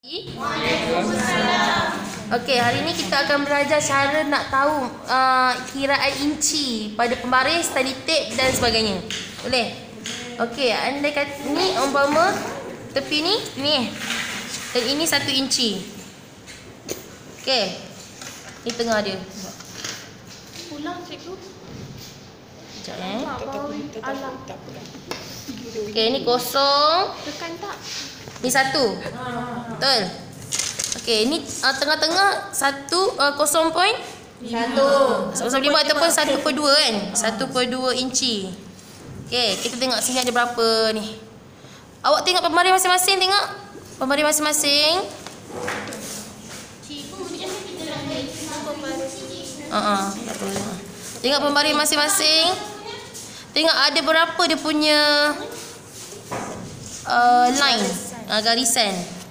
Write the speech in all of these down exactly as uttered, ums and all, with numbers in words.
Waalaikumsalam. Okey, hari ni kita akan belajar cara nak tahu uh, kiraan inci pada pembaris, tali tip dan sebagainya. Boleh? Okey, andai kata ni umpama tepi ni ni dan ini satu inci. Okey. Ni tengah dia. Pulang cikgu. Sekejap eh. Alam. Okey, ni kosong. Tekan tak? Ni satu. Betul. Okey, ni uh, tengah-tengah satu uh, kosong point satu. Kosong lima ataupun satu per dua kan? Satu per dua inci. Okey, kita tengok sini ada berapa ni. Awak tengok pembaris masing-masing, tengok pembaris masing-masing. Uh -uh, tak apa. Tengok pembaris masing-masing. Tengok ada berapa dia punya uh, line, uh, garisan.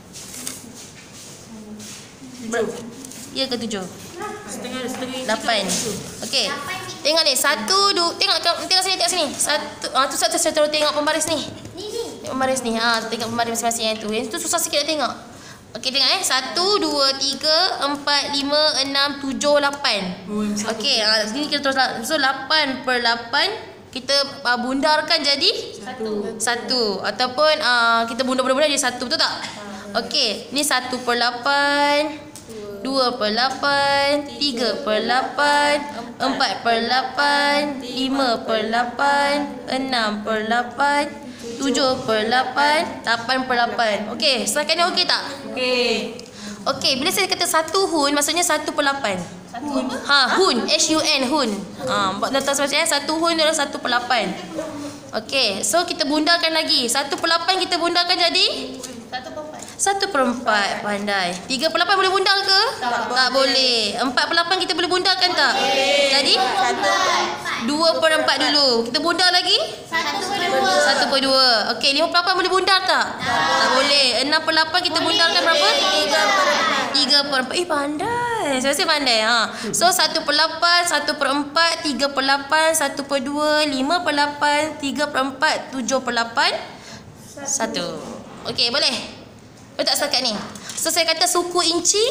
Ber ya ke tujuh? Setengah, setengah. Lapan. Okey. Tengok ni, satu, dua, tengok, tengok sini, tengok sini. Satu, ah tu satu, satu, tengok pembaris ni. Ni ni. Tengok pembaris ni. Ha, tengok pembaris masing-masing yang tu. Yang tu susah sikit nak tengok. Okey, tengok eh. Satu, dua, tiga, empat, lima, enam, tujuh, lapan. Okey, ha, sini kita terus. So, lapan per lapan. Kita uh, bundarkan jadi satu. Satu. Ataupun uh, kita bundar-bundar jadi satu. Betul tak? Okey, ni satu per lapan. Dua per lapan. Tiga per lapan. Empat per lapan. Lima per lapan. Enam per lapan. Tujuh per lapan. Lapan per lapan. Okey, setakat ni okey tak? Okey. Okey, bila saya kata satu hun, maksudnya satu per lapan. Satu apa? Ha, hun. H U N, hun. Ha, buat letak macam ni. Satu hun adalah satu per lapan. Okey, so kita bundarkan lagi. Satu per lapan kita bundarkan jadi? Satu per empat. Satu per empat, pandai. Tiga per lapan boleh bundar ke? Tak, tak boleh. Empat per lapan kita boleh bundarkan tak? Boleh. Jadi? Satu. Dua per empat dulu. Kita bundar lagi? Satu per dua. Satu per dua. Okey, lima per lapan boleh bundar tak? Tak, tak boleh. Enam per lapan kita bundarkan berapa? Tiga per empat. Tiga per empat. Eh, pandai. Saya rasa pandai. Ha. So, satu per lapan, satu per empat, tiga per lapan, satu per dua, lima per lapan, tiga per empat, tujuh per lapan, satu. Okey, boleh? Betul tak setakat ni? So, saya kata suku inci.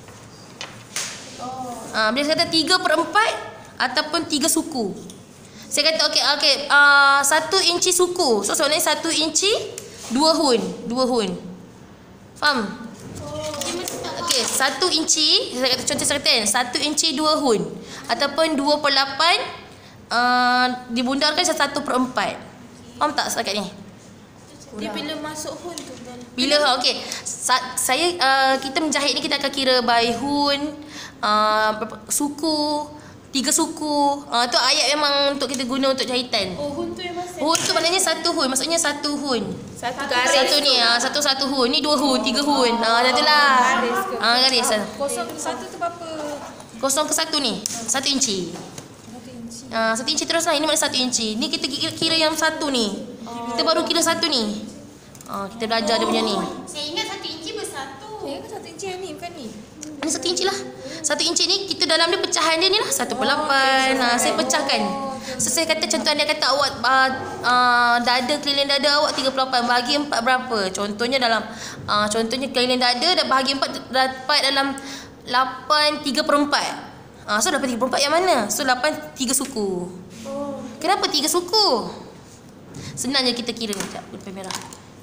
Ha, bila saya kata tiga per empat ataupun tiga suku. Saya kata okey, okey, uh, satu inci suku. So, sebenarnya satu inci, dua hun. Dua hun. Faham? Okey, satu inci, saya kata contoh saya kata satu inci dua hun. Ataupun dua per lapan uh, dibundarkan satu per empat. Faham tak setakat ni? Dia bila masuk hun tu. Bila okey, Sa saya uh, kita menjahit ni kita akan kira by hun, uh, suku, tiga suku. Ah uh, tu ayat memang untuk kita guna untuk jahitan. Oh, hun tu yang masih. Hun tu maknanya satu hun, maksudnya satu hun. Satu garis. Satu ni ah, satu satu hun. Ni dua hun, tiga hun. Ah, dah itulah. Ah, garis. Kosong satu tu berapa? Kosong ke satu ni? Satu inci. Satu inci. Ah, satu inci teruslah. Ini mana satu inci? Ni kita kira, kira yang satu ni. Kita baru kira satu ni. Ah, kita belajar dia punya ni. Saya ingat satu inci bersatu. Saya ingat satu inci yang ni, bukan ni. Ini satu inci lah. Satu inci ni kita dalam dia pecahan dia ni lah. Satu per lapan. Ha, saya pecahkan. So saya kata contoh dia kata awak uh, uh, dada, keliling dada awak tiga per lapan. Bahagi empat berapa? Contohnya dalam uh, contohnya keliling dada dan bahagi empat dapat dalam lapan tiga per empat. Uh, so lapan tiga per empat yang mana? So lapan tiga suku. Kenapa tiga suku? Senang je kita kira. Sekejap, guna pen merah.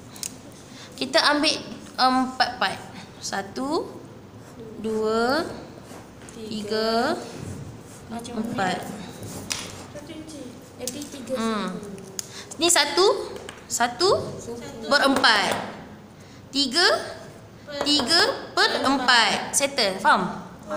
Kita ambil empat part. Satu, dua, tiga, empat. Satu inci. Jadi tiga. Hmm. Ni satu, satu per empat. Tiga, tiga per empat. Settle, faham?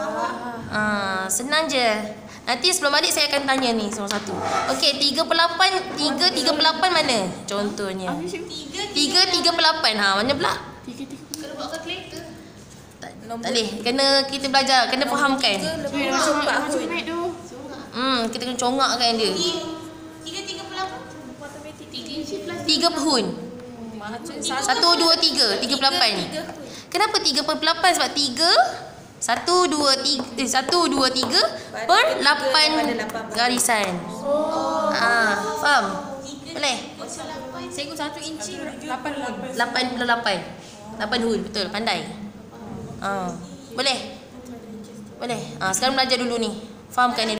Ah, senang je. Nanti sebelum balik saya akan tanya ni semua satu. Okey, tiga per lapan, tiga, tiga per lapan mana? Contohnya. Tiga, tiga per lapan. Ha, mana pula? Tiga, tiga. Kalau buat kalkulator. Tak, tak boleh. Kena kita belajar, kena fahamkan. Hmm, kita kena congakkan dia. Tiga, tiga per lapan. Matematik. Tiga inci plus. Tiga per hun. Satu, dua, tiga. Tiga per lapan. Kenapa tiga per lapan? Sebab tiga, satu, dua, tiga, eh, satu, dua, tiga per lapan garisan. Ah, faham? Boleh? Cikgu satu inci lapan hun. Lapan per lapan. Lapan hun, betul, pandai. Ah, boleh? Boleh. Ah, sekarang belajar dulu ni. Fahamkan ni.